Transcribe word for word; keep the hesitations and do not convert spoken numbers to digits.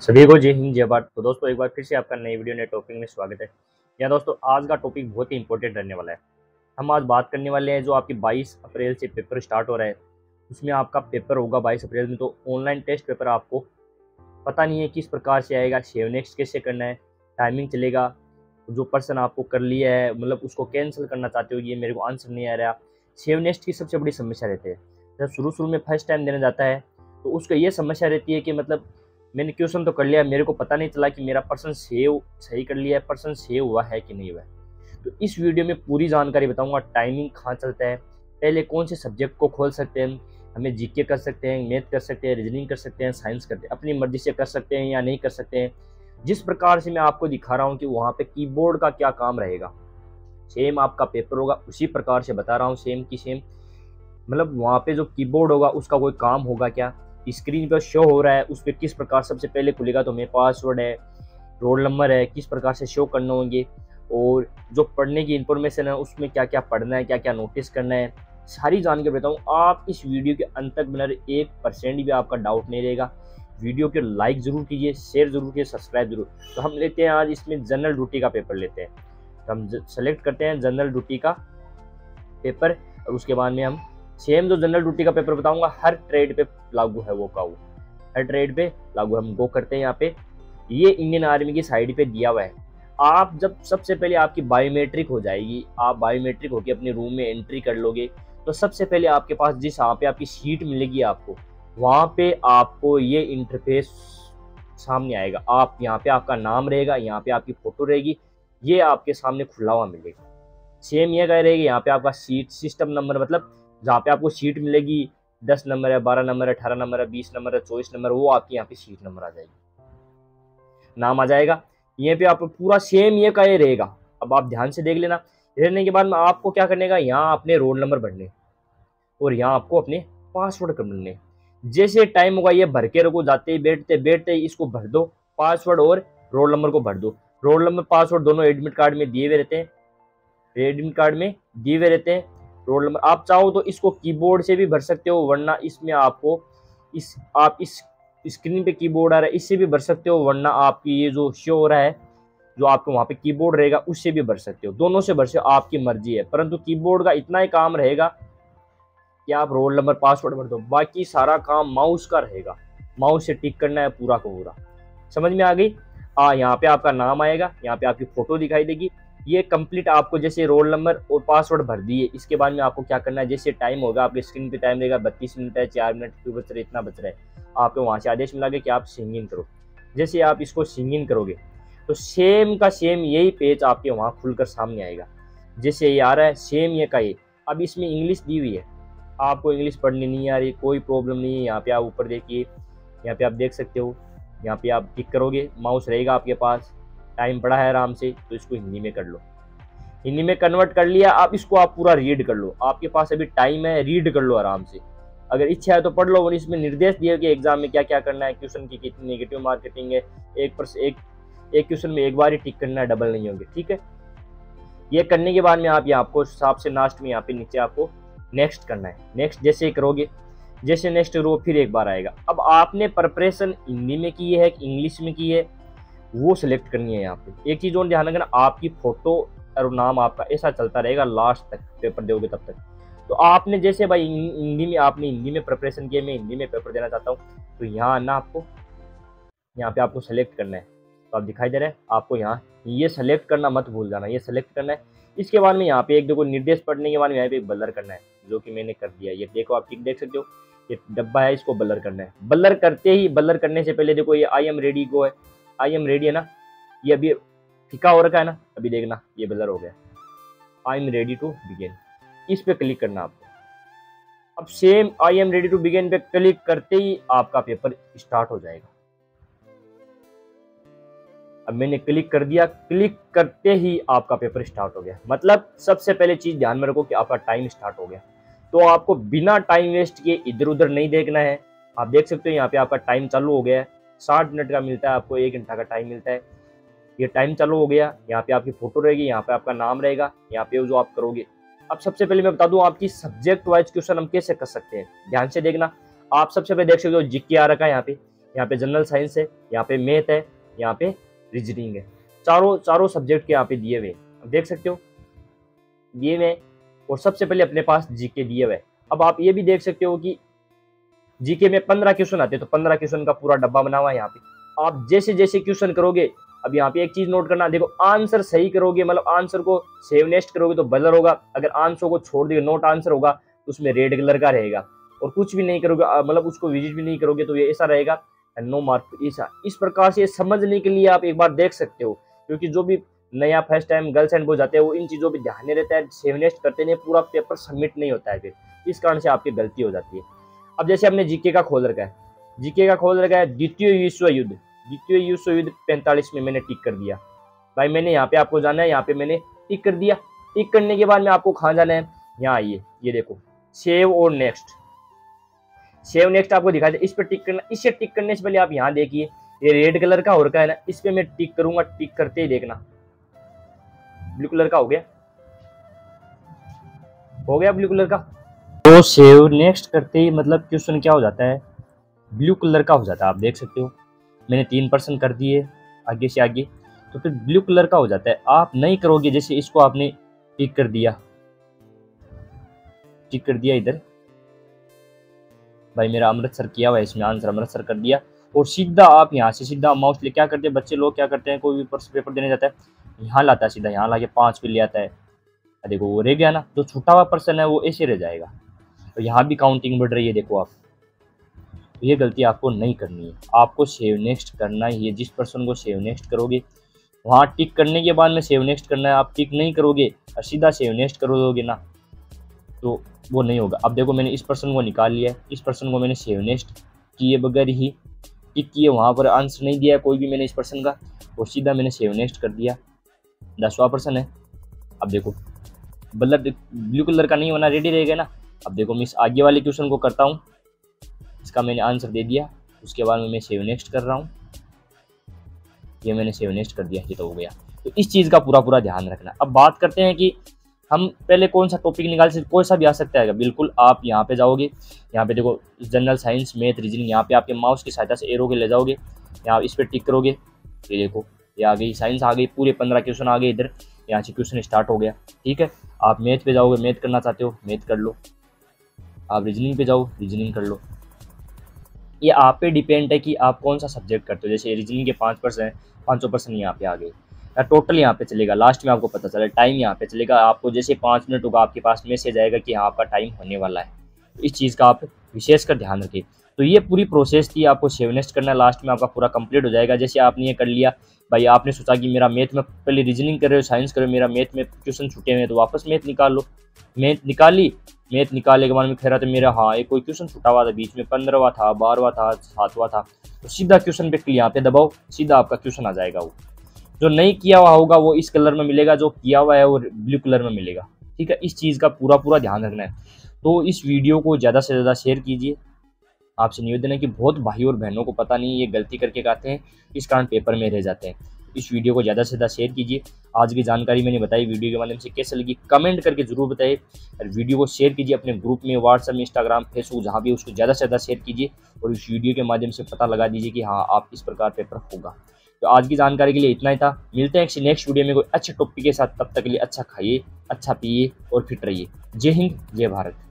सभी को जय हिंद जय भारत। तो दोस्तों एक बार फिर से आपका नई वीडियो नए टॉपिक में स्वागत है। या दोस्तों आज का टॉपिक बहुत ही इंपॉर्टेंट रहने वाला है। हम आज बात करने वाले हैं जो आपकी बाईस अप्रैल से पेपर स्टार्ट हो रहा है, उसमें आपका पेपर होगा बाईस अप्रैल में। तो ऑनलाइन टेस्ट पेपर आपको पता नहीं है किस प्रकार से आएगा, सेव नेक्स्ट कैसे करना है, टाइमिंग चलेगा, जो पर्सन आपको कर लिया है मतलब उसको कैंसिल करना चाहते हो, ये मेरे को आंसर नहीं आ रहा। सेव नेक्स्ट की सबसे बड़ी समस्या रहती है जब शुरू शुरू में फर्स्ट टाइम देने जाता है, तो उसको ये समस्या रहती है कि मतलब मैंने क्वेश्चन तो कर लिया, मेरे को पता नहीं चला कि मेरा पर्सन सेव सही कर लिया है, पर्सन सेव हुआ है कि नहीं हुआ है। तो इस वीडियो में पूरी जानकारी बताऊंगा, टाइमिंग कहाँ चलता है, पहले कौन से सब्जेक्ट को खोल सकते हैं, हमें जीके कर सकते हैं, मैथ कर सकते हैं, रीजनिंग कर सकते हैं, साइंस करते हैं, अपनी मर्जी से कर सकते हैं या नहीं कर सकते हैं। जिस प्रकार से मैं आपको दिखा रहा हूँ कि वहाँ पे कीबोर्ड का क्या काम रहेगा, सेम आपका पेपर होगा उसी प्रकार से बता रहा हूँ, सेम की सेम। मतलब वहाँ पे जो कीबोर्ड होगा उसका कोई काम होगा क्या, स्क्रीन पर शो हो रहा है उस पर किस प्रकार सबसे पहले खुलेगा, तो मेरे पासवर्ड है, रोल नंबर है, किस प्रकार से शो करने होंगे, और जो पढ़ने की इंफॉर्मेशन है उसमें क्या क्या पढ़ना है, क्या क्या नोटिस करना है, सारी जानकारी बताऊँ। आप इस वीडियो के अंत तक बना रहे, एक परसेंट भी आपका डाउट नहीं रहेगा। वीडियो के लाइक ज़रूर कीजिए, शेयर ज़रूर कीजिए, सब्सक्राइब जरूर। तो हम लेते हैं आज इसमें जनरल ड्यूटी का पेपर लेते हैं। तो हम सेलेक्ट करते हैं जनरल ड्यूटी का पेपर, और उसके बाद में हम सेम जो जनरल ड्यूटी का पेपर बताऊंगा हर ट्रेड पे लागू है, वो का वो हर ट्रेड पे लागू। हम गो करते हैं यहाँ पे, ये इंडियन आर्मी की साइड पे दिया हुआ है। आप जब सबसे पहले आपकी बायोमेट्रिक हो जाएगी, आप बायोमेट्रिक होकर अपने रूम में एंट्री कर लोगे, तो सबसे पहले आपके पास जिस यहाँ पे आपकी सीट मिलेगी आपको, वहाँ पे आपको ये इंटरफेस सामने आएगा। आप यहाँ पे आपका नाम रहेगा, यहाँ पे आपकी फोटो रहेगी, ये आपके सामने खुला हुआ मिलेगा। सेम ये कह रहेगी, यहाँ पे आपका सीट सिस्टम नंबर, मतलब जहाँ पे आपको सीट मिलेगी दस नंबर है, बारह नंबर है, अठारह नंबर है, बीस नंबर है, चौबीस नंबर, वो आपकी यहाँ पे सीट नंबर आ जाएगी, नाम आ जाएगा। यहाँ पे आप पूरा सेम ये का ये रहेगा। अब आप ध्यान से देख लेना। रहने के बाद में आपको क्या करने का, यहाँ अपने रोल नंबर भरने और यहाँ आपको अपने पासवर्ड करने। जैसे टाइम होगा ये भर के रखो, जाते ही बैठते बैठते ही इसको भर दो, पासवर्ड और रोल नंबर को भर दो। रोल नंबर पासवर्ड दोनों एडमिट कार्ड में दिए हुए रहते हैं, एडमिट कार्ड में दिए हुए रहते हैं। रोल नंबर आप चाहो तो इसको कीबोर्ड से भी भर सकते हो, वरना इसमें आपको इस आप इस स्क्रीन पे कीबोर्ड आ रहा है इससे भी भर सकते हो, वरना आपकी ये जो शो हो रहा है जो आपको वहाँ पे कीबोर्ड रहेगा उससे भी भर सकते हो, दोनों से भर सकते हो, आपकी मर्जी है। परंतु कीबोर्ड का इतना ही काम रहेगा कि आप रोल नंबर पासवर्ड भर दो, बाकी सारा काम माउस का रहेगा, माउस से टिक करना है पूरा का पूरा। समझ में आ गई? आ यहाँ पे आपका नाम आएगा, यहाँ पे आपकी फोटो दिखाई देगी। ये कंप्लीट आपको जैसे रोल नंबर और पासवर्ड भर दिए, इसके बाद में आपको क्या करना है, जैसे टाइम होगा आपके स्क्रीन पे टाइम रहेगा बत्तीस मिनट है, चार मिनट क्यों बच रहे, इतना बच रहा है, आपको वहाँ से आदेश मिला कि आप सिंगिंग करो। जैसे आप इसको सिंगिंग करोगे तो सेम का सेम यही पेज आपके वहाँ खुलकर सामने आएगा। जैसे ये आ रहा है सेम ये का ये। अब इसमें इंग्लिश दी हुई है, आपको इंग्लिश पढ़नी नहीं आ रही, कोई प्रॉब्लम नहीं है। यहाँ पे आप ऊपर देखिए, यहाँ पे आप देख सकते हो, यहाँ पे आप टिक करोगे, माउस रहेगा आपके पास, टाइम पड़ा है आराम से, तो इसको हिंदी में कर लो, हिंदी में कन्वर्ट कर लिया। अब इसको आप पूरा रीड कर लो, आपके पास अभी टाइम है, रीड कर लो आराम से, अगर इच्छा है तो पढ़ लो। और इसमें निर्देश दिए कि एग्जाम में क्या क्या करना है, क्वेश्चन की कितनी नेगेटिव मार्केटिंग है, एक पर एक एक क्वेश्चन में एक बार ही टिक करना है, डबल नहीं होंगे, ठीक है। ये करने के बाद में आप यहाँ आपको हिसाब से लास्ट में यहाँ पे नीचे आपको नेक्स्ट करना है। नेक्स्ट जैसे ही करोगे, जैसे नेक्स्ट करो फिर एक बार आएगा। अब आपने प्रिपरेशन हिंदी में की है कि इंग्लिश में की है वो सिलेक्ट करनी है। यहाँ पे एक चीज़ और ध्यान रखना, आपकी फोटो और नाम आपका ऐसा चलता रहेगा लास्ट तक पेपर दोगे तब तक। तो आपने जैसे भाई हिंदी में आपने हिंदी में प्रिपरेशन किया, मैं हिंदी में पेपर देना चाहता हूँ, तो यहाँ आना आपको, यहाँ पे आपको सेलेक्ट करना है। तो आप दिखाई दे रहा है आपको, यहाँ ये सेलेक्ट करना मत भूल जाना, ये सेलेक्ट करना है। इसके बाद में यहाँ पे एक देखो निर्देश पढ़ने के बाद में यहाँ पे एक बलर करना है, जो कि मैंने कर दिया। ये देखो आप ठीक देख सकते हो, ये डब्बा है, इसको बलर करना है। बलर करते ही, बलर करने से पहले देखो ये आई एम रेडी को है, आई एम रेडी है ना, ये अभी फिका हो रखा है ना, अभी देखना ये बलर हो गया, I am ready to begin, इस पे क्लिक करना आपको। अब same I am ready to begin पे क्लिक करते ही आपका पेपर स्टार्ट हो जाएगा। अब मैंने क्लिक कर दिया, क्लिक करते ही आपका पेपर स्टार्ट हो गया। मतलब सबसे पहले चीज ध्यान में रखो कि आपका टाइम स्टार्ट हो गया, तो आपको बिना टाइम वेस्ट किए इधर उधर नहीं देखना है। आप देख सकते हो यहाँ पे आपका टाइम चालू हो गया है, साठ मिनट का मिलता है आपको, एक घंटा का टाइम मिलता है। ये टाइम चालू हो गया, यहाँ पे आपकी फोटो रहेगी, यहाँ पे आपका नाम रहेगा, यहाँ पे जो आप करोगे। अब सबसे पहले मैं बता दूं आपकी सब्जेक्ट वाइज क्वेश्चन हम कैसे कर सकते हैं, ध्यान से देखना। आप सबसे पहले देख सकते हो जीके आ रखा है यहाँ पे, यहाँ पे जनरल साइंस है, यहाँ पे मैथ है, यहाँ पे रीजनिंग है। चारों चारों सब्जेक्ट के यहाँ पे दिए हुए, अब देख सकते हो दिए हुए। और सबसे पहले अपने पास जीके दिए हुए। अब आप ये भी देख सकते हो कि जीके में पंद्रह क्वेश्चन आते हैं, तो पंद्रह क्वेश्चन का पूरा डब्बा बना हुआ है यहाँ पे। आप जैसे जैसे क्वेश्चन करोगे, अब यहाँ पे एक चीज नोट करना, देखो आंसर सही करोगे, मतलब आंसर को सेव नेक्स्ट करोगे तो बलर होगा। अगर आंसर को छोड़ दोगे, नोट आंसर होगा, तो उसमें रेड कलर का रहेगा। और कुछ भी नहीं करोगे, मतलब उसको विजिट भी नहीं करोगे, तो ये ऐसा रहेगा नो मार्क। ऐसा इस प्रकार से समझने के लिए आप एक बार देख सकते हो, क्योंकि जो भी नया first time girls and boys जाते हैं वो इन चीज़ों पे ध्यान नहीं रहता है, सेव नेक्स्ट करते नहीं, पूरा पेपर सबमिट नहीं होता है, फिर इस कारण से आपकी गलती हो जाती है। अब जैसे हमने जीके का खोल रखा है, जीके का खोल रखा है द्वितीय विश्व युद्ध, द्वितीय विश्व युद्ध पैंतालीस में मैंने टिक कर दिया भाई। मैंने यहाँ पे आपको जाना है, यहाँ पे मैंने टिक कर दिया। टिक करने के बाद में आपको कहाँ जाना है, यहाँ आइए, ये देखो सेव और नेक्स्ट, सेव नेक्स्ट आपको दिखाई दे, इस पर टिक करना। इससे टिक करने से पहले आप यहाँ देखिए, ये रेड कलर का हो रखा है ना, इस पे मैं टिक करूंगा। टिक करते ही देखना ब्लू कलर का हो गया, हो गया ब्लू कलर का। तो सेव नेक्स्ट करते ही मतलब क्वेश्चन क्या हो जाता है, ब्लू कलर का हो जाता है। आप देख सकते हो मैंने तीन परसेंट कर दिए आगे से आगे, तो फिर ब्लू कलर का हो जाता है। आप नहीं करोगे, जैसे इसको आपने टिक कर दिया, टिक कर दिया इधर भाई, मेरा अमृतसर किया हुआ है, इसमें आंसर अमृतसर कर दिया। और सीधा आप यहाँ से सीधा माउस ले, क्या करते हैं बच्चे लोग, क्या करते हैं, कोई भी पेपर देने जाता है यहाँ लाता है, सीधा यहाँ ला के पाँच पे ले आता है। देखो वो रह गया ना, जो छुट्टा हुआ पर्सन है वो ऐसे रह जाएगा। तो यहाँ भी काउंटिंग बढ़ रही है, देखो आप। तो ये गलती आपको नहीं करनी है, आपको सेव नेक्स्ट करना ही है। जिस पर्सन को सेव नेक्स्ट करोगे, वहाँ टिक करने के बाद में सेव नेक्स्ट करना है। आप टिक नहीं करोगे और सीधा सेव नेक्स्ट करोगे ना, तो वो नहीं होगा। अब देखो मैंने इस पर्सन को निकाल लिया है, इस पर्सन को मैंने सेव नेक्स्ट किए बगैर ही टिक किए, वहाँ पर आंसर नहीं दिया कोई भी मैंने इस पर्सन का, और सीधा मैंने सेव नेक्स्ट कर दिया। दसवां पर्सन है। अब देखो मतलब ब्लू कलर का नहीं होना, रेडी रहेगा ना। अब देखो मैं इस आगे वाले क्वेश्चन को करता हूँ, इसका मैंने आंसर दे दिया, उसके बाद में मैं सेव नेक्स्ट कर रहा हूँ, ये मैंने सेव नेक्स्ट कर दिया, ये तो हो गया। तो इस चीज़ का पूरा पूरा ध्यान रखना। अब बात करते हैं कि हम पहले कौन सा टॉपिक निकाल सकते, कोई सा भी आ सकता है। बिल्कुल आप यहाँ पे जाओगे, यहाँ पे देखो जनरल साइंस मैथ रीजनिंग, यहाँ पे आपके माउस की सहायता से एरो के ले जाओगे, यहाँ इस पर टिक करोगे, ये देखो ये आ गई साइंस आ गई, पूरे पंद्रह क्वेश्चन आ गए इधर, यहाँ से क्वेश्चन स्टार्ट हो गया। ठीक है, आप मैथ पे जाओगे, मैथ करना चाहते हो मैथ कर लो, आप रीजनिंग पे जाओ रीजनिंग कर लो। ये आप पे डिपेंड है कि आप कौन सा सब्जेक्ट करते हो। जैसे रीजनिंग के पाँच परसेंट पाँच सौ परसेंट यहाँ पे आ गए, या टोटल यहाँ पे चलेगा, लास्ट में आपको पता चला टाइम यहाँ पे चलेगा। आपको जैसे पाँच मिनट होगा आपके पास मैसेज आएगा कि हाँ आपका टाइम होने वाला है। तो इस चीज़ का आप विशेष कर ध्यान रखें। तो ये पूरी प्रोसेस थी, आपको सेव नेक्स्ट करना, लास्ट में आपका पूरा कंप्लीट हो जाएगा। जैसे आपने ये कर लिया भाई, आपने सोचा कि मेरा मैथ में पहले रीजनिंग कर रहे हो, साइंस कर रहे हो, मेरा मैथ में क्वेश्चन छूटे हुए हैं, तो वापस मैथ निकाल लो। मैथ निकाली, मैथ निकालने के बाद में कह रहा था मेरा हाँ एक कोई क्वेश्चन छूटा हुआ था बीच में, पंद्रहवा था, बारहवा था, सातवां था, तो सीधा क्वेश्चन पे यहाँ पे दबाओ, सीधा आपका क्वेश्चन आ जाएगा। वो जो नहीं किया हुआ होगा वो इस कलर में मिलेगा, जो किया हुआ है वो ब्लू कलर में मिलेगा। ठीक है, इस चीज़ का पूरा पूरा ध्यान रखना है। तो इस वीडियो को ज़्यादा से ज़्यादा शेयर कीजिए। आपसे निवेदन है कि बहुत भाई और बहनों को पता नहीं, ये गलती करके आते हैं, इस कारण पेपर में रह जाते हैं। इस वीडियो को ज़्यादा से ज़्यादा शेयर कीजिए। आज की जानकारी मैंने बताई, वीडियो के माध्यम से कैसे लगी कमेंट करके जरूर बताइए, और वीडियो को शेयर कीजिए अपने ग्रुप में, व्हाट्सएप में, इंस्टाग्राम, फेसबुक, जहाँ भी उसको ज़्यादा से ज़्यादा शेयर कीजिए, और इस वीडियो के माध्यम से पता लगा दीजिए कि हाँ आप इस प्रकार पेपर होगा। तो आज की जानकारी के लिए इतना ही था। मिलते हैं नेक्स्ट वीडियो में कोई अच्छे टॉपिक के साथ, तब तक के लिए अच्छा खाइए, अच्छा पिए और फिट रहिए। जय हिंद, जय भारत।